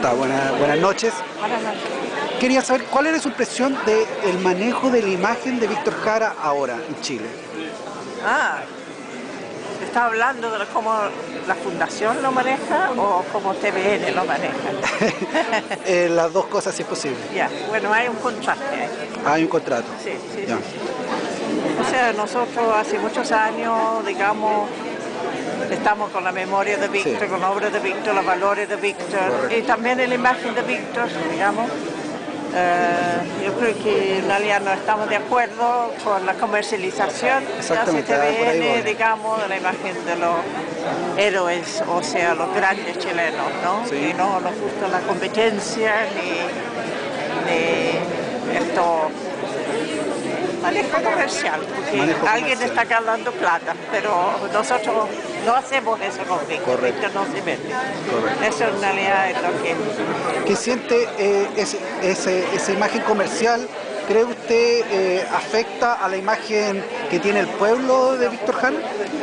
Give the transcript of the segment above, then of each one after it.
está? Buenas noches. Buenas noches. Quería saber cuál era su impresión del manejo de la imagen de Víctor Jara ahora en Chile. ¿Está hablando de cómo la Fundación lo maneja o cómo TVN lo maneja? Las dos cosas, si es posible. Ya, bueno, hay un contraste ahí. Hay un contrato. Sí. Ya. O sea, nosotros hace muchos años, digamos, estamos con la memoria de Víctor, Sí. con la obra de Víctor, los valores de Víctor. Correcto. Y también en la imagen de Víctor, digamos. Yo creo que en realidad no estamos de acuerdo con la comercialización que hace Exactamente, por ahí TVN, voy. digamos, de la imagen de los héroes, o sea, los grandes chilenos, ¿no? Sí. Y no nos gusta la competencia ni esto manejo comercial, porque Manejo alguien comercial. está acá dando plata, pero nosotros no hacemos eso con Víctor. Correcto. Víctor no se vende. Correcto. Eso en realidad es lo que... ¿Qué siente esa imagen comercial? ¿Cree usted afecta a la imagen que tiene el pueblo de Víctor Jara?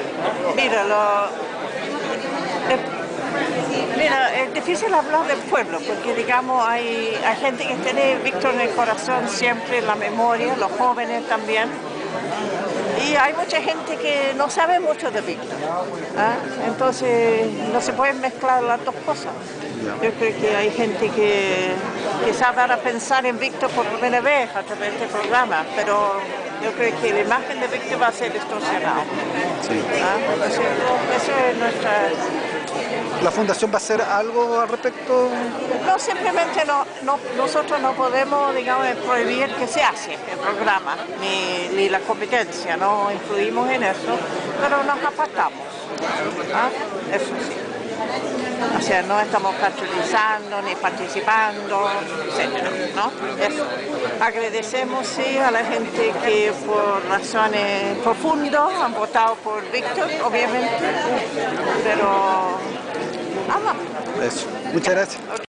Mira, es difícil hablar del pueblo porque, digamos, hay gente que tiene Víctor en el corazón siempre, en la memoria, los jóvenes también. Y hay mucha gente que no sabe mucho de Víctor. Entonces, no se pueden mezclar las dos cosas. Yo creo que hay gente que sabe ahora pensar en Víctor por primera vez a través de este programa, pero yo creo que la imagen de Víctor va a ser distorsionada. Sí. Eso es nuestra... ¿La Fundación va a hacer algo al respecto? No, simplemente nosotros no podemos, digamos, prohibir que se hace el programa, ni la competencia, no influimos en eso, pero nos apartamos. Eso sí. O sea, no estamos patrocinando ni participando, etcétera, ¿no? Eso. Agradecemos, sí, a la gente que por razones profundas han votado por Víctor, obviamente, pero nada. Eso. Muchas gracias.